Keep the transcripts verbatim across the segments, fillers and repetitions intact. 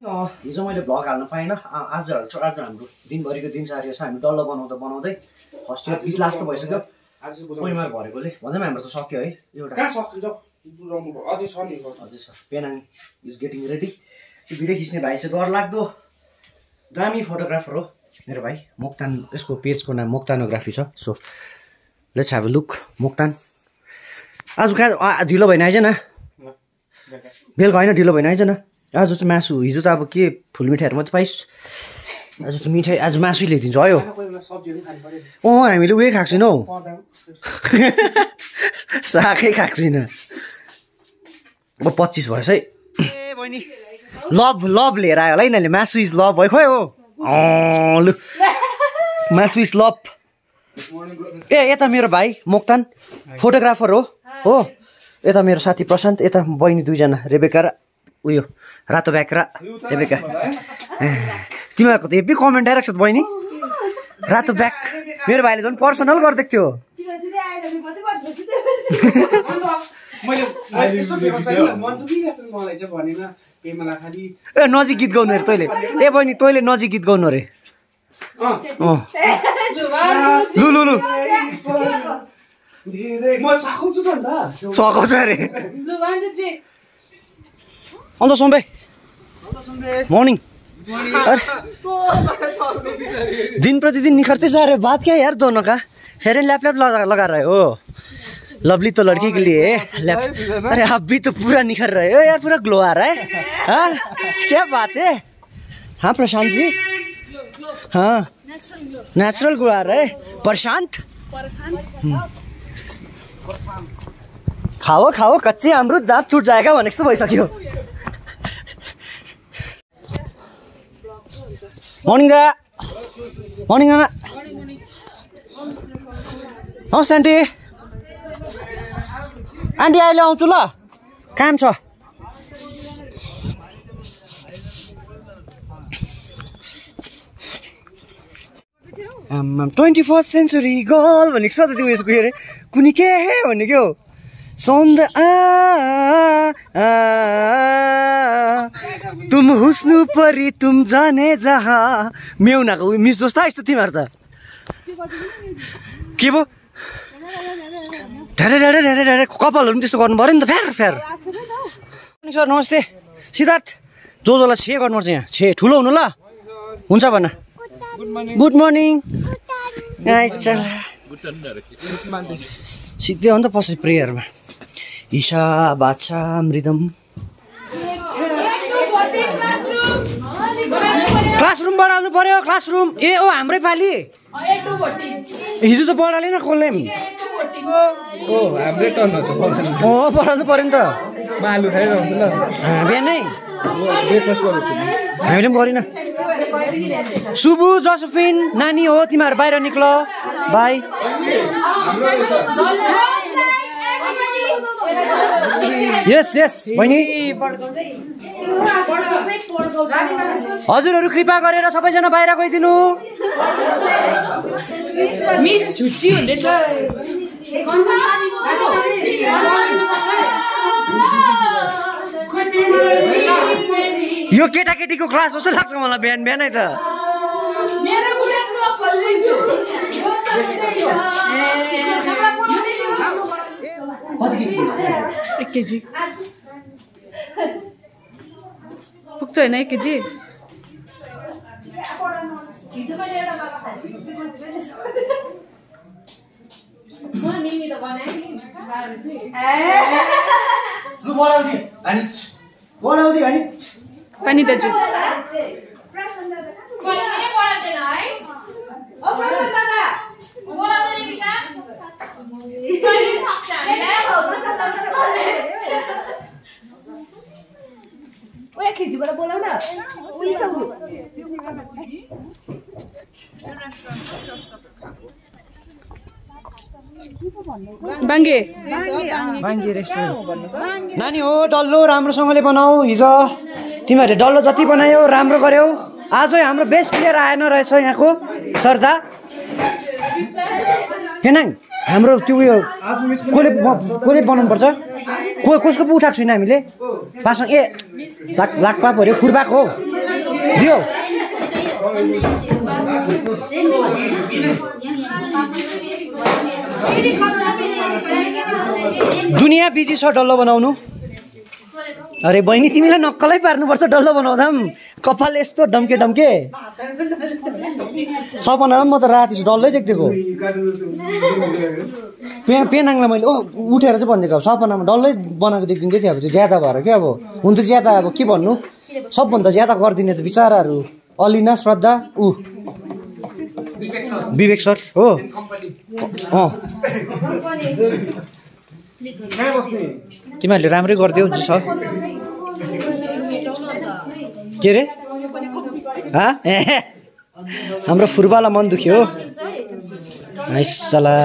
हिजो मैले भ्लग हाल्न पाइनँ, आज हाल्छु। आज हाम्रो दिनभरिको दिनचर्या छ। हामी डल्लो बनाउँदा बनाउँदै फर्स्ट इयर बिच लास्ट भइसक्यो। आज परिमार भरेकोले भन्दा पनि हाम्रो त सक्यो है। एउटा कहाँ सकिन्छ अझै छ नि, अझै छ। Penang is getting ready. त्यो भिडियो खिच्ने भाइ चाहिँ डर लाग्दो दामी फोटोग्राफर हो मेरो भाइ। मोक्तान, यसको पेजको नाम मोक्तानोग्राफी छ। So let's have a look. Moktan आज कहाँ ढिलो भएन आइज न, बेलुका होइन ढिलो भएन आइज न। आज चाहिँ मासु, हिजो त अब के फुल मिठाईहरू मात्रै पाइस्, आज त मिठाई, आज मासु ल्याइदिन्छ है। अँ हामीले उयो खाएको छैन हौ, सागै खाएको छैन। अब पच्चिस भएछ है। ए बहिनी लभ लभ लिएर आयो होला है यिनीहरूले। मासु इज लभ है। खोइ हो लु, मासु इज लभ। ए यता मेरो भाइ मोक्तान फोटोग्राफर हो हो। यता मेरो साथी प्रशान्त, यता बहिनी दुईजना रेबेका र उयो रातो ब्याग र रेबेका। तिमीहरूको त हेभी कमेन्ट आइरहेको छ त बहिनी। रातो ब्याग मेरो भाइले झन् पर्सनल गरिदिएको थियो। ए नजिक गीत गाउनु अरे तैँले। ए बहिनी तैँले नजिक गीत गाउनु अरे। लु लु लु सघाउँछ अरे। अन्त सोम्बे मर्निङ। दिन प्रतिदिन निखरते जा रहे। बात क्या यार दोनों का। फेयर एंड लैप लैप लगा लगा रहे हो। लवली तो लड़की के लिए लैप। अरे आप भी तो पूरा निखर रहे हो यार, पूरा ग्लो आ रहा है। हाँ क्या बात है। हाँ प्रशांत जी, हाँ नेचुरल ग्लो आ रहा है। प्रशांत खाओ खाओ कच्चे अमरूद, दांत टूट जाएगा भनेको जस्तो भइसक्यो। मर्निङ दा, मर्निङ आमा। हवस् आन्टी, आन्टी अहिले आउँछु ल, काम छ। ट्वेन्टी फर्स्ट सेन्चुरी गर्ल भनेको छ त त्यो उयसको के अरे कुनी के हे भन्ने क्या हो। सौंद आ तुम हुस्नु परी तुम जाने जहाँ। मेउनाको मिस जस्तो आइस् त तिमीहरू त। के भयो ढेरे ढेरे ढेरे ढेरे कपालहरू पनि त्यस्तो गर्नु पऱ्यो नि त। फ्यार फ्यार। सर नमस्ते। सिद्धार्थ जो जोलाई छे गर्नुपर्छ यहाँ। छे ठुलो हुनु ल। हुन्छ भन। Good morning. सिक्दै हो नि त पछि प्रेयरमा। ईशा बादशाह मृदम। क्लासरुम बढाउनु पर्यो। क्लासरुम ए ओ हाम्रै पालि हिजो त बढालेन कसले पनि। ओ हाम्रै टर्न हो त। अँ बढाउनु पर्यो नि त। आलु खाइरहन्छु ल बिहानै ब्रेकफास्ट गर्छु। हामीले पनि गरिन। सुबु जोसेफिन नानी हो तिमीहरू बाहिर निक्ल बाई। यस यस बहिनी। हजुरहरू कृपा गरेर सबैजना बाहिर गइदिनु। मिस छुट्टी हुँदैछ। यो केटाकेटीको क्लास जस्तो लाग्छ मलाई बिहान बिहानै त। एक केजी पुग्छ होइन एक केजी। पानी दाजु खिड्कीबाट बोलाउ न। बाङ्गे बाङ्गे रेस्टुरेन्ट। नानी हो डल्लो राम्रोसँगले बनाऊ। हिजो तिमीहरूले डल्लो जति बनायौ राम्रो गर्यौ। आजै हाम्रो बेस्ट प्लेयर आएन रहेछ यहाँको सरदा। के नाङ हाम्रो त्यो उयो कसले कसले बनाउनु पर्छ। को कसको पो उठाएको छुइनँ हामीले पासँग ए लाक लाक्पा पऱ्यो फुर्बाको हो दियो दुनियाँ बिजी छ डल्लो बनाउनु अरे बहिनी तिमीलाई नक्कलै पार्नुपर्छ डल्लो बनाउँदा पनि कपाल यस्तो डम्के डम्के सपनामा म त राति डल्लै देख्दिएको पे पेनाङलाई मैले ओ उठेर चाहिँ भनिदिएको अब सपनामा डल्लै बनाएको देखिदिँदै थियो अब त्यो ज्यादा भएर क्या अब हुन त ज्यादा अब के भन्नु सबभन्दा ज्यादा गरिदिने त बिचराहरू अलिना श्रद्धा ऊ विवेक सर हो अँ तिमीहरूले राम्रै गरिदेऊ छ के रे हाम्रो फुर्बालाई मन दुख्यो आइसला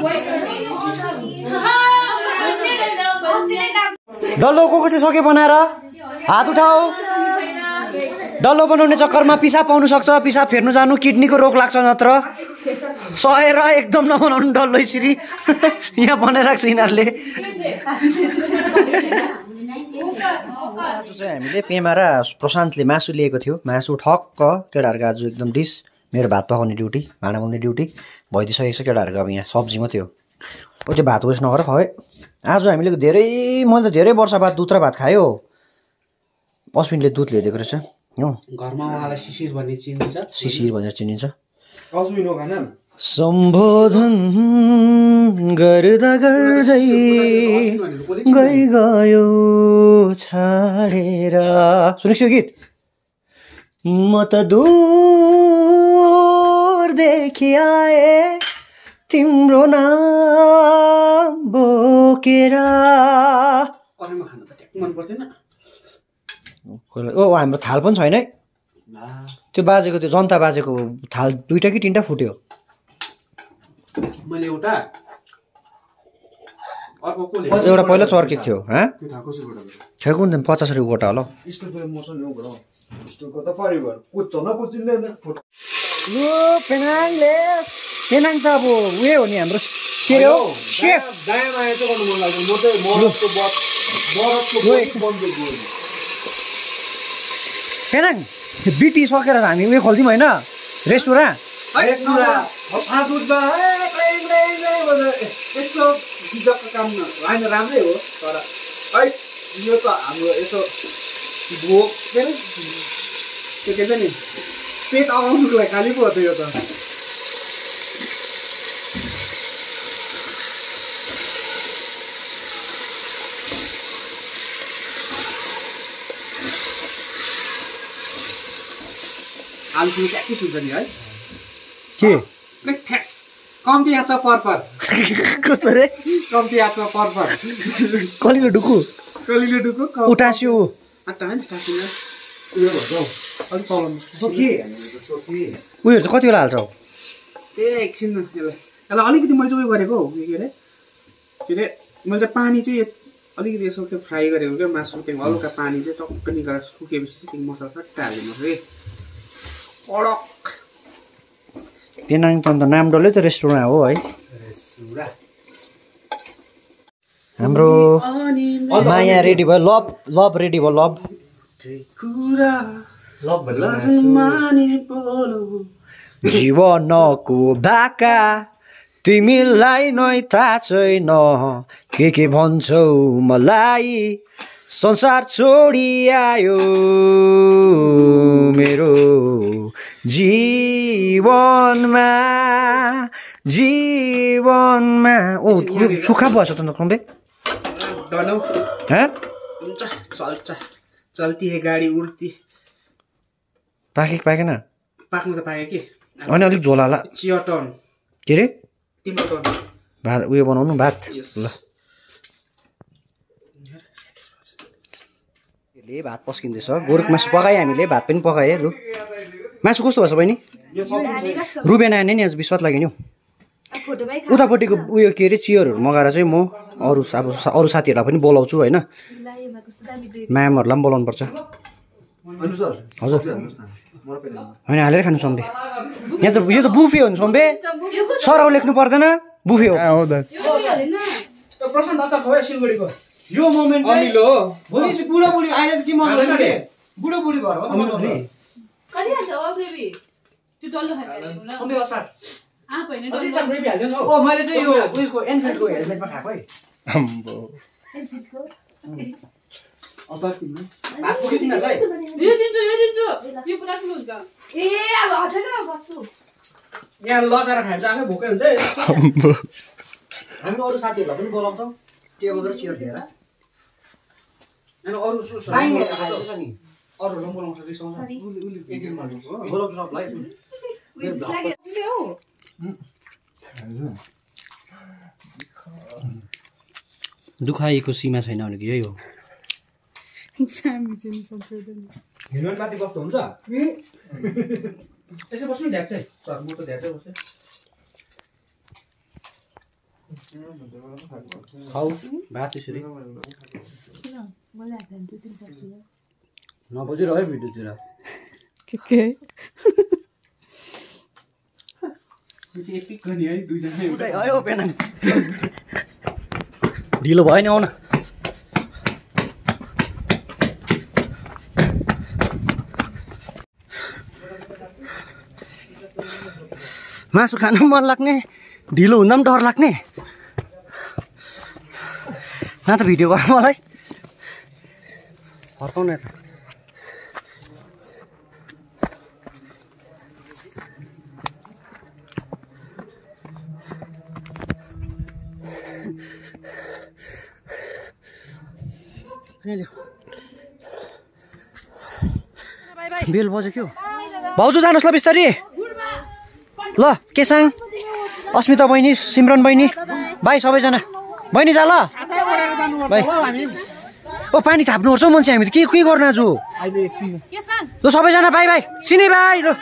डल्लो को को चाहिँ सक्यो बनाएर हात उठाऊ डल्लो बनाउने चक्करमा पिसाब पाउनु सक्छ पिसाब फेर्नु जानु किडनीको रोग लाग्छ नत्र सहेर एकदम नबनाउनु डल्लो यसरी यहाँ बनाइराख्छ यिनीहरूले हामीले पेमा र प्रशान्तले मासु लिएको थियो मासु ठक्क केटाहरूको आज एकदम डिस मेरो भात पकाउने ड्युटी भाँडा मोल्ने ड्युटी भइदिइसकेको छ केटाहरूको अब यहाँ सब्जी मात्रै हो ओ त्यो भात वेस्ट नगर खुवाए आज हामीले धेरै मैले त धेरै वर्ष बाद दुध र भात खायो अश्विनले दुध ल्याइदिएको रहेछ हो घरमा उहाँलाई शिशिर भन्ने चिनिन्छ शिशिर भनेर चिनिन्छ अश्विन हो खाना सम्बोधन गर्दा गर्दै गइ गयो छाडेर सुनेको छु गीत म त दूरदेखि आए तिम्रो नाम बोकेर मन पर्दैन ओ हाम्रो थाल पनि छैन है त्यो बाजेको त्यो जनता बाजेको थाल दुईटा कि तिनवटा फुट्यो मैले एउटा एउटा पहिला चर्केको थियो हाँ खेलको नि पचास रुपियाँ गोटा होला यो पेनाङले पेनाङ त अब उयो हो नि हाम्रो के हो सेफ पेनाङ बिटी सकेर हामी उयो खोल्थ्यौँ होइन रेस्टुरेन्ट यस्तो काम होइन राम्रै हो तर है यो त हाम्रो यसो भोक के अरे के के नि पेट अगाउनुको लागि खालि पो हो त यो त आलु ट्याक्कै सुन्छ नि है के ठ्यास कम्ती आछ परपर कस्तो रे कम्ती आछ परपर कलिलो डुकु कलिलो डुकु उटास्यो आटा हैन टासिन उयो भन्छ हौ अलि चलाउनु सके उयो चाहिँ कति बेला हाल्छौ ए एकछिन यसलाई यसलाई अलिकति मैले चाहिँ उयो गरेको हौ के अरे के अरे मैले चाहिँ पानी चाहिँ अलिकति यसो त्यो फ्राई गरेको क्या मासु त्यहाँ हल्का पानी चाहिँ टक्क निकालेर सुकेपछि चाहिँ त्यो मसला सट्टा हालिदिनुपर्छ कि कडक पेनाङ त अन्त नाम डल्लै त रेस्टुरेन्ट हो है हाम्रो माया रेडी भयो लभ लभ रेडी भयो लभ जीवनको भाका तिमीलाई नै थाहा छैन के के भन्छौ मलाई संसार छोडी आयो मेरो जीवनमा जीवनमा ओ सुक्खा भएछ त नक्लम्बे डनौ हाँ हुन्छ चल्छ चल्ती है गाडी उड्ती पाके पाकेन पाक्नु त पाके कि अनि अलिक झोल हाल चियटन के रे तिम्रो टन भात उयो बनाउनु भात ल ले भात पस्किँदैछ गोरुक मासु पकाएँ हामीले भात पनि पकाएँ लु मासु कस्तो भएछ बहिनी रुबेन आएन नि आज विश्वास लाग्यो नि हौ उतापट्टिको उयो के अरे चियरहरू मगाएर चाहिँ म अरू अब अरू साथीहरूलाई पनि बोलाउँछु होइन म्यामहरूलाई पनि बोलाउनु पर्छ हजुर होइन हालेर खानु सम्बे यहाँ त यो त बुफे हो नि सम्बे सरौ लेख्नु पर्दैन बुफे हो प्रशान्त अचार खै सिलगढीको यो मोमेन्ट चाहिँ अमिलो भोलि चाहिँ बुढो बुढी अहिले चाहिँ के मन गर्दैन के बुढो बुढी घर हो मन गर्छ कति हाल्छ हो ग्रेभी त्यो डल्लो खान्छ कम्बे असार आ हैन अझै त ग्रेभी हाल्दैन ओ मैले चाहिँ यो उयसको एनफिल्डको हेलमेटमा खाएको है अम्बो एनफिल्डको असार किन्नु भात पुग्यो तिमीहरूलाई यो दिन्छु यो दिन्छु यो पुरा ठुलो हुन्छ ए अब हटेन बस्छु यहाँ लजाएर खान्छ आफै भोकै हुन्छ है अम्बो हामी अरू साथीहरूलाई पनि बोलाउँछौँ टेबल र चेयर लिएर अनि अरू सु टाइम हेरेर नि अरूहरूलाई बोलाउँछ रिसाउँछ एक दिनमा बोलाउँछु सबलाई दुखाइको सीमा छैन भनेको यही हो हेलमेट माथि बस्नु हुन्छ यसो बस्नु ढ्याक चाहिँ सर म त ढ्याक चाहिँ बस्छु खाऊ भात यसरी नबजिरह है भिडियोतिर के के ढिलो भयो नि आउन मासु खान मन लाग्ने ढिलो हुँदा पनि डर लाग्ने न त भिडियो गर मलाई फर्काउनु यता बेल बज्यो के हो भाउजू जानुहोस् ल बिस्तारी ल केसाङ अस्मिता बहिनी सिमरन बहिनी भाइ सबैजना बहिनी जा ल भाइ ओ पानी थाप्नुपर्छ हौ मान्छे हामी त के के गर्नु आज ल सबैजना भाइ भाइ सिने भाइ ल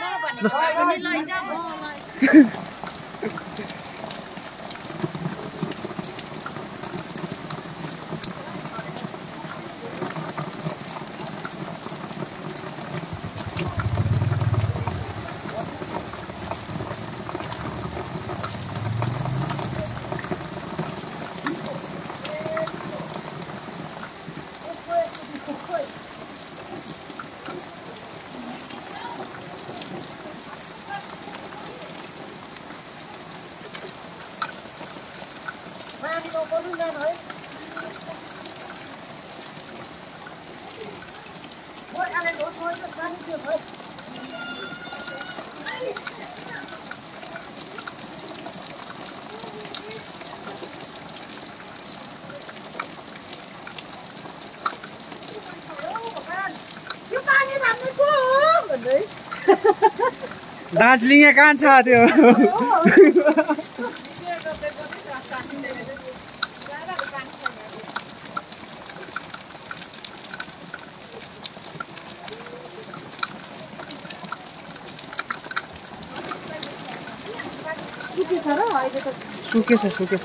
दार्जिलिङे कान्छा त्यो सुकेछ सुकेछ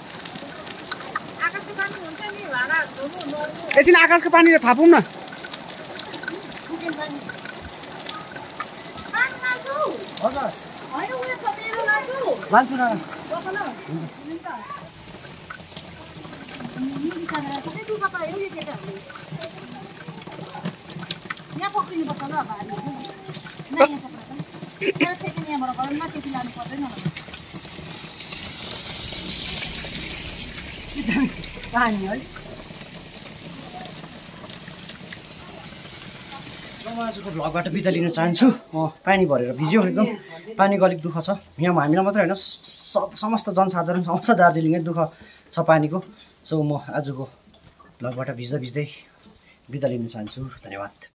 एकछिन आकाशको पानी थापौँ न लान्छु न आजको भ्लगबाट बिदा लिन चाहन्छु म पानी भरेर भिज्यो एकदम पानीको अलिक दुःख छ यहाँ हामीलाई मात्रै होइन सब समस्त जनसाधारण समस्त दार्जिलिङै दुःख छ पानीको सो म आजको भ्लगबाट भिज्दा भिज्दै बिदा लिन चाहन्छु धन्यवाद।